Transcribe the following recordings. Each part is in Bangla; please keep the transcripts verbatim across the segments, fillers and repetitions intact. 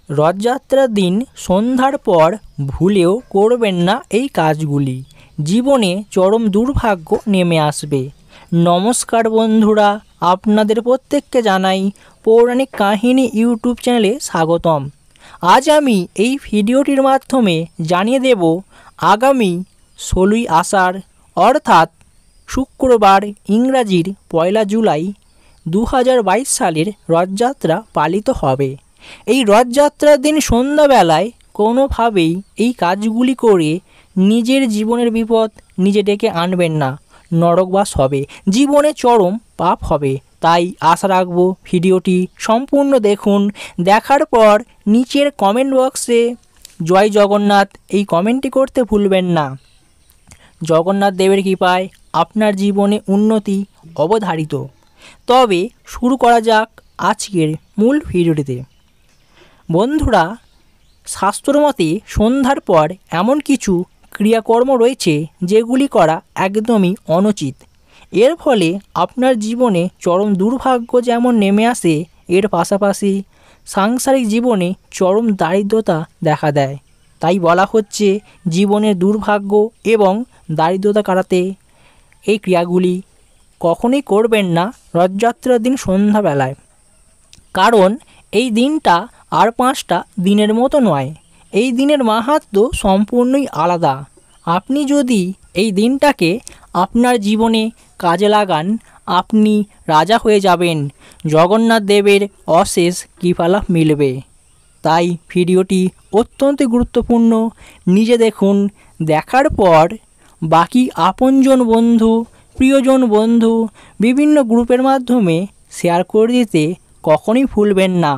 রথযাত্রার দিন সন্ধ্যার পর ভুলেও করবেন না এই কাজগুলি, জীবনে চরম দুর্ভাগ্য নেমে আসবে। নমস্কার বন্ধুরা, আপনাদের প্রত্যেককে জানাই পৌরাণিক কাহিনী ইউটিউব চ্যানেলে স্বাগতম। আজ আমি এই ভিডিওটির মাধ্যমে জানিয়ে দেব আগামী ষোলোই আষাঢ় অর্থাৎ শুক্রবার ইংরাজির পয়লা জুলাই দু হাজার বাইশ সালের রথযাত্রা পালিত হবে। এই রথযাত্রার দিন সন্ধ্যাবেলায় কোনোভাবেই এই কাজগুলি করে নিজের জীবনের বিপদ নিজে ডেকে আনবেন না, নরকবাস হবে, জীবনে চরম পাপ হবে। তাই আশা রাখবো ভিডিওটি সম্পূর্ণ দেখুন। দেখার পর নিচের কমেন্ট বক্সে জয় জগন্নাথ এই কমেন্টটি করতে ভুলবেন না। জগন্নাথ দেবের কৃপায় আপনার জীবনে উন্নতি অবধারিত। তবে শুরু করা যাক আজকের মূল ভিডিওটিতে। বন্ধুরা, শাস্ত্রমতে সন্ধ্যার পর এমন কিছু ক্রিয়াকর্ম রয়েছে যেগুলি করা একদমই অনুচিত। এর ফলে আপনার জীবনে চরম দুর্ভাগ্য যেমন নেমে আসে, এর পাশাপাশি সাংসারিক জীবনে চরম দারিদ্রতা দেখা দেয়। তাই বলা হচ্ছে জীবনের দুর্ভাগ্য এবং দারিদ্রতা কাটাতে এই ক্রিয়াগুলি কখনোই করবেন না রথযাত্রার দিন সন্ধ্যাবেলায়। কারণ এই দিনটা আর পাঁচটা দিনের মতো নয়, এই দিনের মাহাত্ম্য সম্পূর্ণই আলাদা। আপনি যদি এই দিনটাকে আপনার জীবনে কাজে লাগান, আপনি রাজা হয়ে যাবেন, জগন্নাথ দেবের অশেষ কৃপালাভ মিলবে। তাই ভিডিওটি অত্যন্ত গুরুত্বপূর্ণ, নিজে দেখুন। দেখার পর বাকি আপনজন বন্ধু, প্রিয়জন বন্ধু বিভিন্ন গ্রুপের মাধ্যমে শেয়ার করে দিতে কখনোই ভুলবেন না।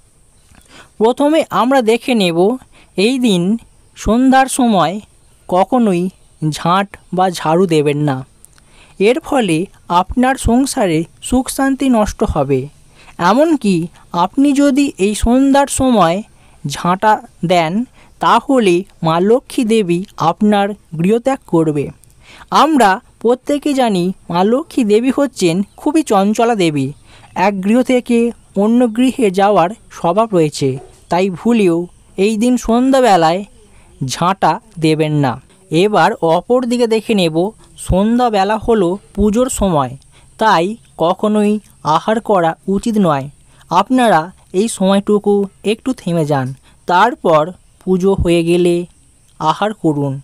প্রথমে আমরা দেখে নেব এই দিন সন্ধ্যার সময় কখনোই ঝাঁট বা ঝাড়ু দেবেন না। এর ফলে আপনার সংসারে সুখ শান্তি নষ্ট হবে। এমনকি আপনি যদি এই সন্ধ্যার সময় ঝাঁটা দেন তাহলে মা লক্ষ্মী দেবী আপনার গৃহত্যাগ করবে। আমরা প্রত্যেকে জানি মা লক্ষ্মী দেবী হচ্ছেন খুবই চঞ্চলা দেবী, এক গৃহ থেকে অন্য গৃহে যাওয়ার স্বভাব রয়েছে। তাই ভুলেও এই দিন সন্ধ্যাবেলায় ঝাঁটা দেবেন না। এবার অপর দিকে দেখে নেব, সন্ধ্যাবেলা হলো পুজোর সময়, তাই কখনোই আহার করা উচিত নয়। আপনারা এই সময়টুকু একটু থেমে যান, তারপর পুজো হয়ে গেলে আহার করুন।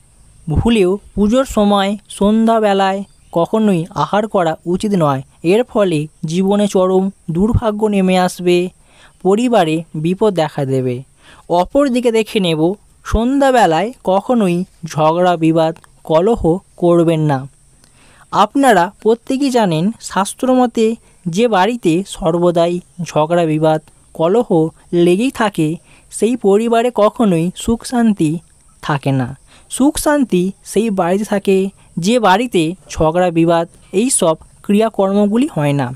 ভুলেও পুজোর সময় সন্ধ্যাবেলায় কখনোই আহার করা উচিত নয়। এর ফলে জীবনে চরম দুর্ভাগ্য নেমে আসবে, পরিবারে বিপদ দেখা দেবে। অপর দিকে দেখে নেব, সন্ধ্যাবেলায় কখনোই ঝগড়া বিবাদ কলহ করবেন না। আপনারা প্রত্যেকেই জানেন শাস্ত্রমতে যে বাড়িতে সর্বদাই ঝগড়া বিবাদ কলহ লেগেই থাকে সেই পরিবারে কখনোই সুখ শান্তি থাকে না। সুখ শান্তি সেই বাড়িতে থাকে যে বাড়িতে ঝগড়া বিবাদ এই সব ক্রিয়াকর্মগুলি হয় না।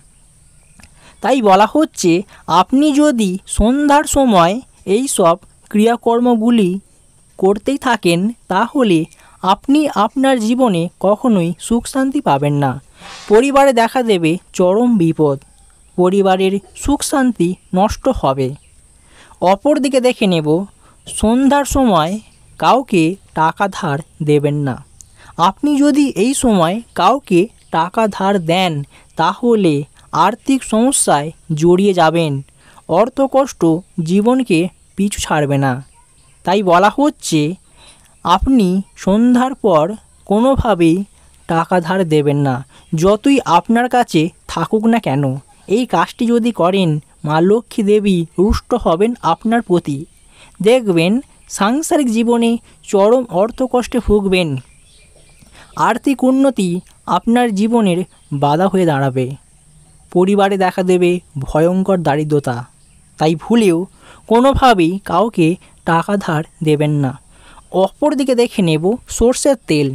তাই বলা হচ্ছে আপনি যদি সন্ধ্যার সময় এই সব ক্রিয়াকর্মগুলি করতেই থাকেন তাহলে আপনি আপনার জীবনে কখনোই সুখ শান্তি পাবেন না। পরিবারে দেখা দেবে চরম বিপদ, পরিবারের সুখ শান্তি নষ্ট হবে। অপর দিকে দেখে নেব, সন্ধ্যার সময় কাউকে টাকা ধার দেবেন না। আপনি যদি এই সময় কাউকে টাকা ধার দেন তাহলে আর্থিক সমস্যায় জড়িয়ে যাবেন, অর্থকষ্ট জীবনকে পিছু ছাড়বে না। তাই বলা হচ্ছে আপনি সন্ধ্যার পর কোনোভাবেই টাকা ধার দেবেন না, যতই আপনার কাছে থাকুক না কেন। এই কাজটি যদি করেন মা লক্ষ্মী দেবী রুষ্ট হবেন আপনার প্রতি। দেখবেন সাংসারিক জীবনে চরম অর্থকষ্টে ভুগবেন, আর্থিক উন্নতি আপনার জীবনের বাধা হয়ে দাঁড়াবে, পরিবারে দেখা দেবে ভয়ঙ্কর দারিদ্রতা। তাই ভুলেও কোনোভাবেই কাউকে টাকা ধার দেবেন না। অপর দিকে দেখে নেব, সর্ষের তেল।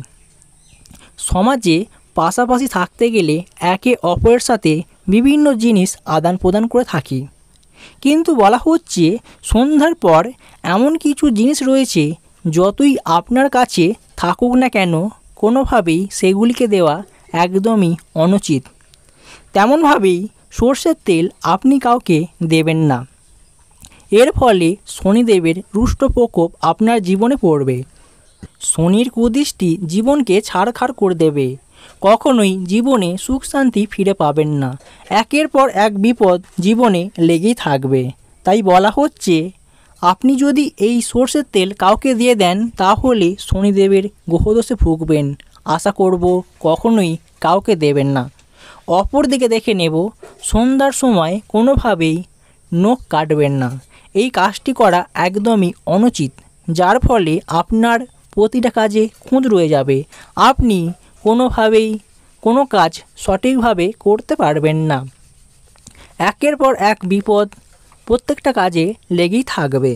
সমাজে পাশাপাশি থাকতে গেলে একে অপরের সাথে বিভিন্ন জিনিস আদান প্রদান করে থাকি, কিন্তু বলা হচ্ছে সন্ধ্যার পর এমন কিছু জিনিস রয়েছে যতই আপনার কাছে থাকুক না কেন কোনোভাবেই সেগুলিকে দেওয়া একদমই অনুচিত। তেমনভাবেই সর্ষের তেল আপনি কাউকে দেবেন না। এর ফলে শনিদেবের রুষ্ট প্রকোপ আপনার জীবনে পড়বে। শনির কুদৃষ্টি জীবনকে ছাড়খাড় করে দেবে। কখনোই জীবনে সুখ শান্তি ফিরে পাবেন না। একের পর এক বিপদ জীবনে লেগেই থাকবে। তাই বলা হচ্ছে, আপনি যদি এই সর্ষের তেল কাউকে দিয়ে দেন তাহলে শনিদেবের গ্রহদোষে ভুগবেন। আশা করব কখনোই কাউকে দেবেন না। অপর দিকে দেখে নেব, সন্ধ্যার সময় কোনোভাবেই নখ কাটবেন না। এই কাজটি করা একদমই অনুচিত, যার ফলে আপনার প্রতিটা কাজে খুঁত রয়ে যাবে। আপনি কোনোভাবেই কোনো কাজ সঠিকভাবে করতে পারবেন না। একের পর এক বিপদ প্রত্যেকটা কাজে লেগেই থাকবে।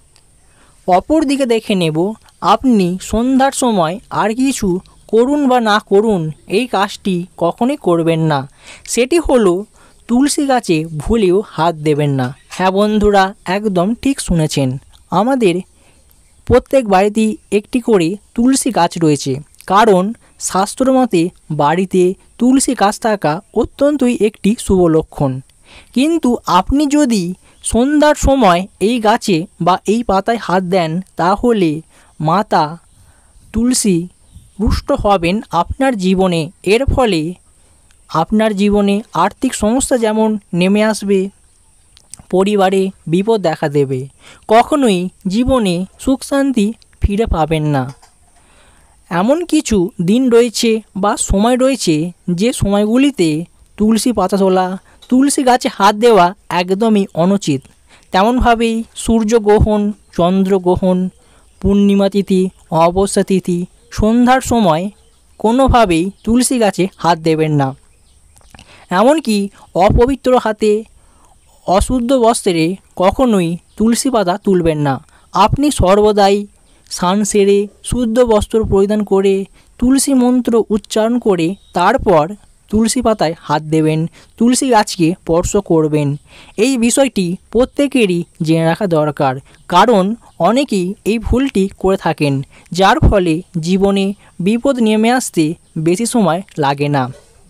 অপর দিকে দেখে নেব, আপনি সন্ধ্যার সময় আর কিছু করুন বা না করুন, এই কাজটি কখনোই করবেন না। সেটি হলো তুলসী গাছে ভুলেও হাত দেবেন না। হ্যাঁ বন্ধুরা, একদম ঠিক শুনেছেন। আমাদের প্রত্যেক বাড়িতেই একটি করে তুলসী গাছ রয়েছে, কারণ শাস্ত্র মতে বাড়িতে তুলসী গাছ থাকা অত্যন্তই একটি শুভ লক্ষণ। কিন্তু আপনি যদি সন্ধ্যার সময় এই গাছে বা এই পাতায় হাত দেন তাহলে মাতা তুলসী রুষ্ট হবেন আপনার জীবনে। এর ফলে আপনার জীবনে আর্থিক সমস্যা যেমন নেমে আসবে, পরিবারে বিপদ দেখা দেবে। কখনোই জীবনে সুখ শান্তি ফিরে পাবেন না। এমন কিছু দিন রয়েছে বা সময় রয়েছে যে সময়গুলিতে তুলসী পাতা তোলা, তুলসী গাছে হাত দেওয়া একদমই অনুচিত। তেমনভাবেই সূর্যগ্রহণ, চন্দ্রগ্রহণ, পূর্ণিমা তিথি, অমাবস্যা তিথি, সন্ধ্যার সময় কোনোভাবেই তুলসী গাছে হাত দেবেন না। এমনকি অপবিত্র হাতে, অশুদ্ধ বস্ত্রে কখনোই তুলসী পাতা তুলবেন না। আপনি সর্বদাই স্নান সেরে শুদ্ধ বস্ত্র পরিধান করে তুলসী মন্ত্র উচ্চারণ করে তারপর তুলসী পাতায় হাত দেবেন, তুলসী গাছকে স্পর্শ করবেন। এই বিষয়টি প্রত্যেকেরই জেনে রাখা দরকার, কারণ অনেকেই এই ভুলটি করে থাকেন, যার ফলে জীবনে বিপদ নেমে আসতে বেশি সময় লাগে না।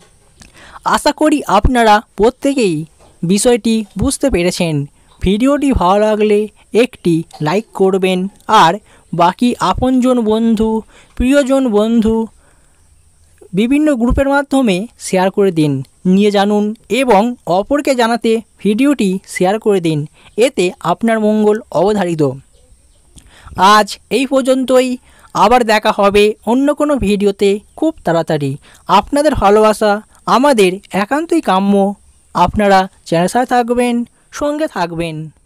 আশা করি আপনারা প্রত্যেকেই বিষয়টি বুঝতে পেরেছেন। ভিডিওটি ভালো লাগলে একটি লাইক করবেন, আর বাকি আপনজন বন্ধু, প্রিয়জন বন্ধু বিভিন্ন গ্রুপের মাধ্যমে শেয়ার করে দিন, নিয়ে জানুন এবং অপরকে জানাতে ভিডিওটি শেয়ার করে দিন। এতে আপনার মঙ্গল অবধারিত। আজ এই পর্যন্তই। আবার দেখা হবে অন্য কোনো ভিডিওতে খুব তাড়াতাড়ি। আপনাদের ভালোবাসা আমাদের একান্তই কাম্য। আপনারা চ্যানেলের সাথে থাকবেন, সঙ্গে থাকবেন।